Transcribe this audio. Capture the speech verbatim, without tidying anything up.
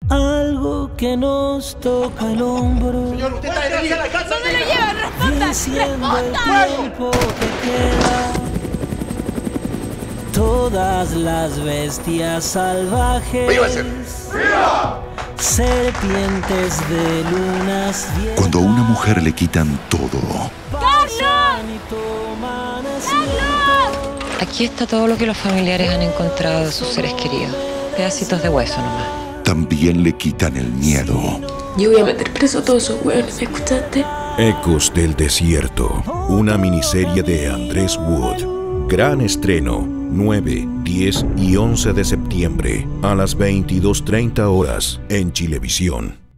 algo que nos toca el hombro. Señor, usted está de día a la casa. ¿Dónde lo llevan? ¡Responda! Diciendo el ¡Responda! tiempo que queda. Todas las bestias salvajes. ¡Viva ese! ¡Viva! Serpientes de lunas viejas. Cuando a una mujer le quitan todo. ¡Carlos! Aquí está todo lo que los familiares han encontrado de sus seres queridos. Pedacitos de hueso nomás. También le quitan el miedo. Yo voy a meter preso a todos esos hueones, ¿me escuchaste? Ecos del Desierto, una miniserie de Andrés Wood. Gran estreno, nueve, diez y once de septiembre, a las veintidós treinta horas, en Chilevisión.